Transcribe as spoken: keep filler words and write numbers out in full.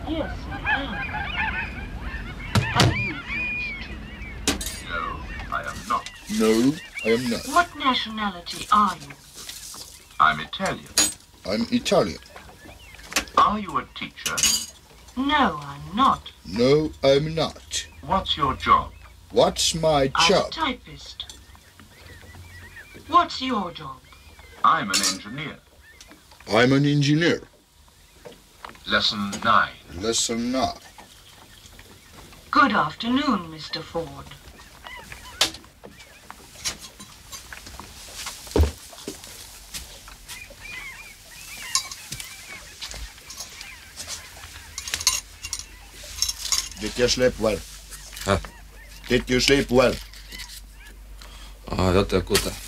Yes, I am. Are you French too? No, I am not. No, I am not. What nationality are you? I'm Italian. I'm Italian. Are you a teacher? No, I'm not. No, I'm not. What's your job? What's my I'm a job? typist. What's your job? I'm an engineer. I'm an engineer. Lesson nine. Lesson nine. Good afternoon, Mister Ford. Did you sleep well? Huh? Did you sleep well? Ja, jotakuta.